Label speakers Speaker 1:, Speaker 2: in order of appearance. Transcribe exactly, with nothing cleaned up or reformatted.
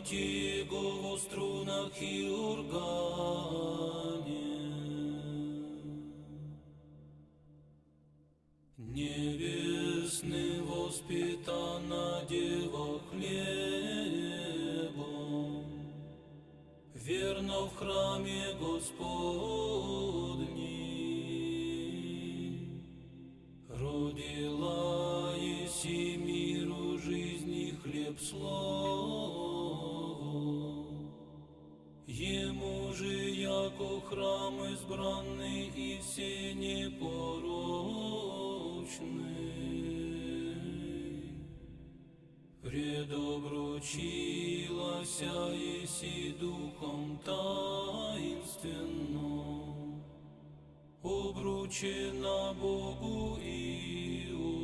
Speaker 1: памяти Его во струнах и органе. Небесный воспитана Дева хлебом, верно в храме Господней. Родила еси миру жизни хлеб слово, Ему же яко храм избранный и все непорочный. Предобручилася еси духом таинственно, обручена Богу и